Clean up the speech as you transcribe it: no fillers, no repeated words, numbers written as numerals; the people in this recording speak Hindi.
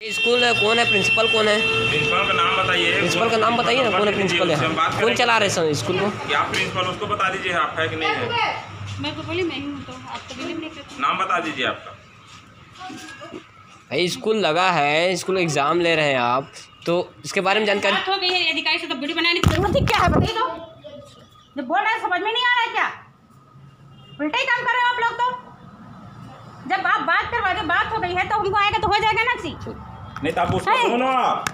स्कूल है, कौन है प्रिंसिपल, कौन है? प्रिंसिपल का नाम बताइए। प्रिंसिपल का नाम बताइए ना, कौन है प्रिंसिपल है? कौन चला रहे सर स्कूल को? क्या प्रिंसिपल उसको बता दीजिए, आप है कि नहीं है। मैं तो बोली मैं ही हूँ, तो आप तो बिलीव नहीं करते। नाम बता दीजिए आपका। भाई स्कूल लगा है, स्कूल एग्जाम ले रहे हैं आप, तो इसके बारे में जानकारी बात हो गई है अधिकारी से, तो वीडियो बनाने की जरूरत ही क्या है बताइए तो। जब बोल रहे हैं समझ में नहीं आ रहा है क्या? उल्टा ही काम कर रहे हो आप लोग तो। जब आप बात करवा दो, बात हो गई है तो हमको आएगा तो हो जाएगा ना सी। नहीं तो आप उसको सुनो ना।